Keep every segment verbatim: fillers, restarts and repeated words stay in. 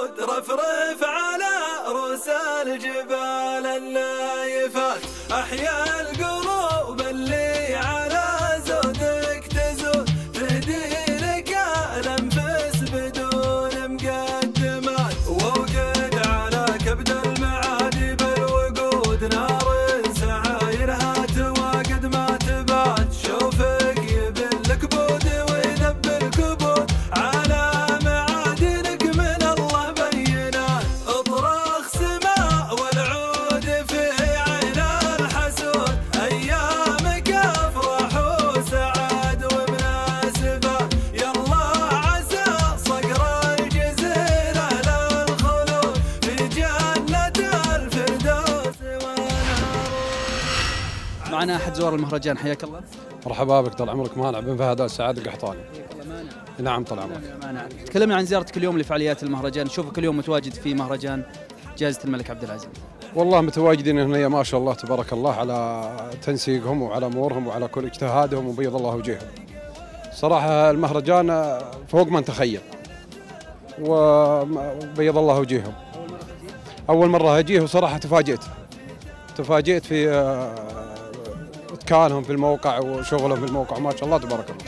العود رفرف على رؤوس الجبال النايفات، أحيا القلوب اللي على زودك تزود، تهدي لك الأنفس بدون مقدمات، ووقد على كبد المعادي بالوقود نار سعايرها تواقد ما تبات، شوفك يبلك بود ويذب الكبود على معادنك من الله بينات، اطرخ سماء والعود في عين الحسود، ايامك افراح وسعاد ومناسبات، يلا عسى صقر الجزيرة للخلود في جنة الفردوس ونهار. معنا احد زوار المهرجان، حياك الله. مرحبا بك، طال عمرك. مانع بن فهد السعاد القحطاني. نعم طال عمرك. تكلمنا عن زيارتك اليوم لفعاليات المهرجان، نشوفك اليوم متواجد في مهرجان جائزة الملك عبد العزيز. والله متواجدين هنا ما شاء الله تبارك الله على تنسيقهم وعلى امورهم وعلى كل اجتهادهم وبيض الله وجههم. صراحة المهرجان فوق ما نتخيل وبيض الله وجههم. أول مرة أجيه وصراحة تفاجئت تفاجئت في اتكانهم في الموقع وشغلهم في الموقع، ما شاء الله تبارك الله.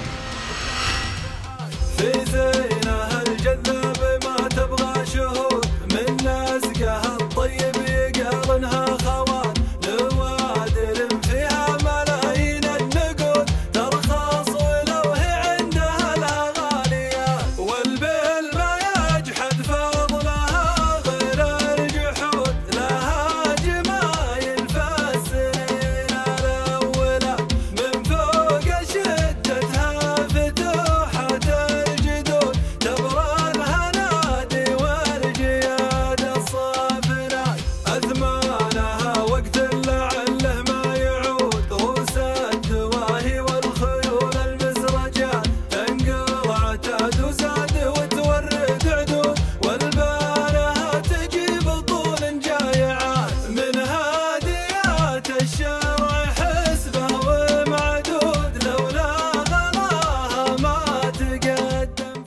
في زينها الجذاب ما تبغى شهود، من نسقها الطيب يقارنها خوان، نوادر فيها ملايين النقود ترخص ولو هي عندها الغاليات، والبل ما يجحد فضلها غير الجحود، لها جمايل فالسنين الاولى، من فوق شدتها فتوحة الجدود، تبرى الهنادي والجياد الصافنات، اثمانها وقت لعله ما يعود، رؤوس الدواهي والخيول المسرجات، تنقل عتاد وزاد وتورد عدود، والبارها تجيب طول جايعات، من هاديات الشرع حسبه ومعدود، لولا غلاها ما تقدم.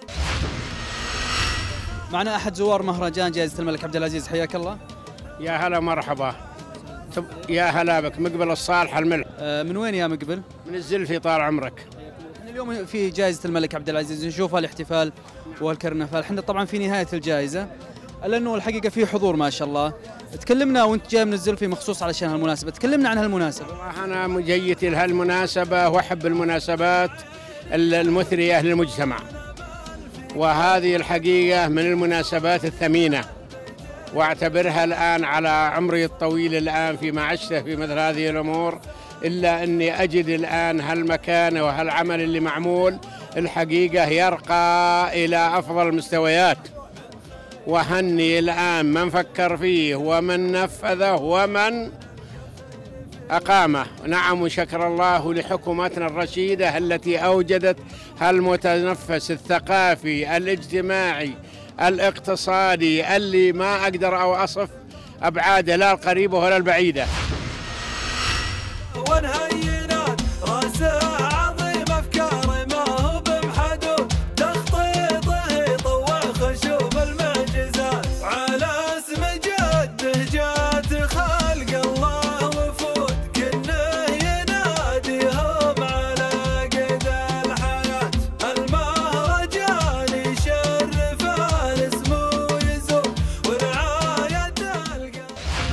معنا احد زوار مهرجان جائزة الملك عبد العزيز، حياك الله. يا هلا مرحبا. تب- يا هلا بك. مقبل الصالح الملك آه، من وين يا مقبل؟ من الزلفي طال عمرك. احنا اليوم في جائزة الملك عبد العزيز، نشوف الاحتفال والكرنفال، احنا طبعا في نهاية الجائزة، الا انه الحقيقة في حضور ما شاء الله. تكلمنا وانت جاي من الزلفي مخصوص علشان هالمناسبة، تكلمنا عن هالمناسبة. والله أنا مجيتي لهالمناسبة وأحب المناسبات المثرية للمجتمع، وهذه الحقيقة من المناسبات الثمينة، واعتبرها الآن على عمري الطويل الآن فيما عشته في مثل هذه الأمور، إلا أني أجد الآن هالمكان وهالعمل اللي معمول الحقيقة يرقى إلى أفضل المستويات، وهني الآن من فكر فيه ومن نفذه ومن أقامه. نعم، وشكر الله لحكومتنا الرشيدة التي أوجدت هالمتنفس الثقافي الاجتماعي الاقتصادي اللي ما أقدر أو أصف أبعاده لا القريبة ولا البعيدة. ونهينات راسها عظيم افكار ما هو بمحدود، تخطيطه يطوع خشوب المعجزات، على اسم جده جات خلق الله وفود، كنه يناديهم على قيد الحياه، المهرجان يشرف الاسم ويزود ورعايه القلب.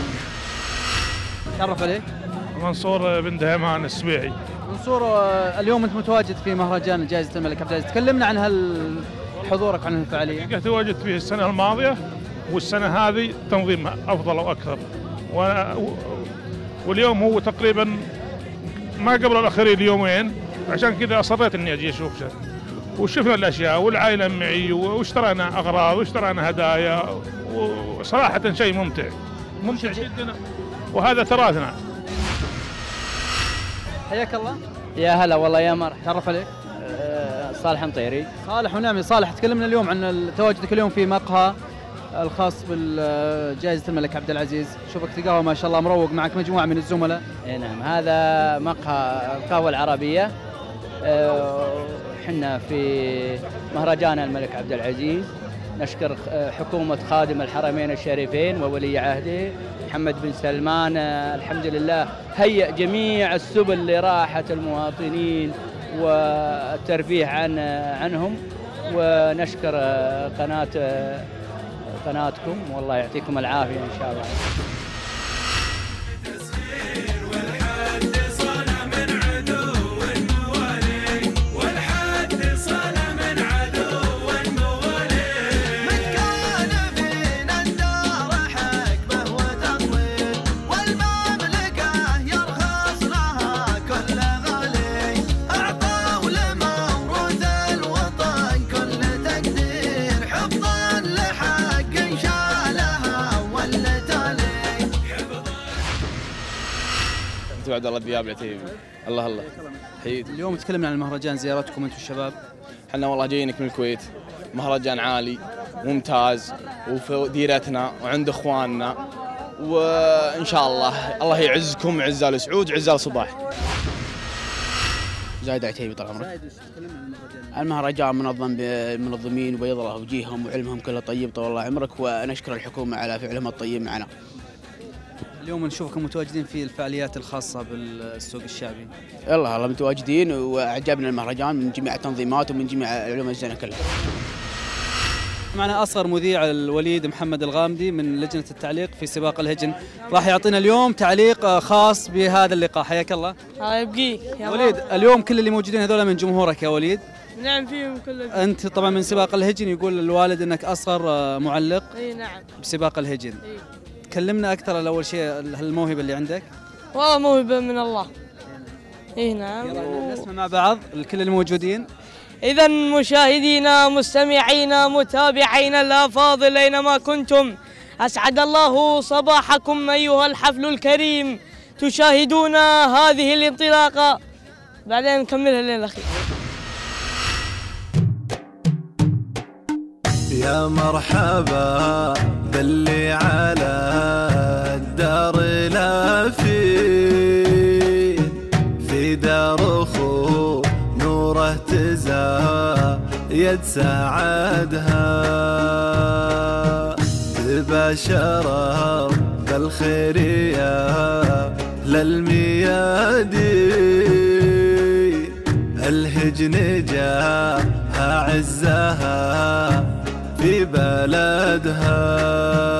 تعرف عليك؟ منصور بن دهمان السبيعي. منصور، آه، اليوم انت متواجد في مهرجان جائزة الملك عبد العزيز، تكلمنا عن هال حضورك عن الفعالية. حقيقة تواجدت فيه السنة الماضية، والسنة هذه تنظيم أفضل وأكثر، و... واليوم هو تقريبا ما قبل الأخير اليومين، عشان كذا أصريت إني أجي أشوف شيء، وشفنا الأشياء والعائلة معي، واشترينا أغراض واشترينا هدايا، وصراحة شيء ممتع ممتع جدا، وهذا تراثنا. حياك الله. يا هلا والله يا مرحبا. تعرف عليك؟ أه صالح مطيري. صالح ونعم. صالح، تكلمنا اليوم عن تواجدك اليوم في مقهى الخاص بجائزة الملك عبد العزيز، شوفك تقهوى ما شاء الله مروق معك مجموعة من الزملاء. اي نعم، هذا مقهى القهوة العربية، احنا في مهرجان الملك عبد العزيز، نشكر حكومة خادم الحرمين الشريفين وولي عهده محمد بن سلمان. الحمد لله هيأ جميع السبل لراحة المواطنين والترفيه عن عنهم. ونشكر قناة قناتكم والله يعطيكم العافية إن شاء الله. عبد الله الذياب العتيبي. الله الله حيد. اليوم تكلمنا عن المهرجان، زيارتكم انتم الشباب. احنا والله جايينك من الكويت، مهرجان عالي ممتاز وفي ديرتنا وعند اخواننا، وان شاء الله الله يعزكم عز ال سعود عز ال صباح. زايد عتيبي طال عمرك. المهرجان منظم بالمنظمين وبيض الله وجيههم وعلمهم كله طيب طول الله عمرك، ونشكر الحكومه على فعلهم الطيب معنا. اليوم نشوفكم متواجدين في الفعاليات الخاصة بالسوق الشعبي. يلا الله متواجدين وأعجبنا المهرجان من جميع التنظيمات ومن جميع علوم الزينة كلها. معنا أصغر مذيع الوليد محمد الغامدي من لجنة التعليق في سباق الهجن، راح يعطينا اليوم تعليق خاص بهذا اللقاء. حياك الله. الله يبقيك يا وليد. اليوم كل اللي موجودين هذول من جمهورك يا وليد. نعم فيهم كلهم. أنت طبعا من سباق الهجن، يقول الوالد أنك أصغر معلق. اي نعم. بسباق الهجن. اي. كلمنا أكثر عن أول شيء الموهبة اللي عندك. والله موهبة من الله. اي نعم. يلا نسمع مع بعض الكل الموجودين. إذا مشاهدينا مستمعينا متابعينا الأفاضل أينما كنتم، أسعد الله صباحكم أيها الحفل الكريم. تشاهدون هذه الانطلاقة، بعدين نكملها الليل الأخير. يا مرحبا باللي على الدار لافي، في دار اخو نوره تزايد سعادها، تباشر بالخير يا للميادين، الهجن جاها عزها في بلدها.